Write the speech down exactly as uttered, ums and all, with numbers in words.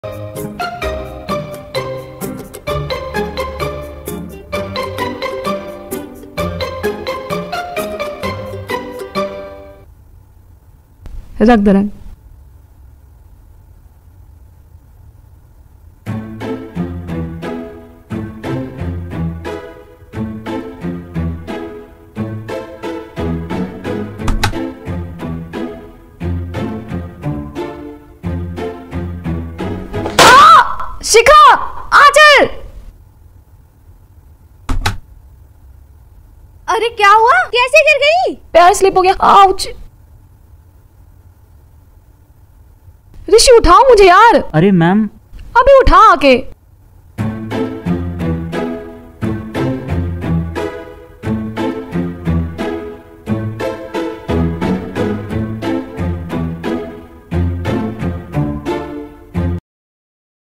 रख दे रंग। शिखा आचल। अरे क्या हुआ? कैसे गिर गई? पैर स्लिप हो गया। आउच। ऋषि उठाओ मुझे यार। अरे मैम। अभी उठा आके।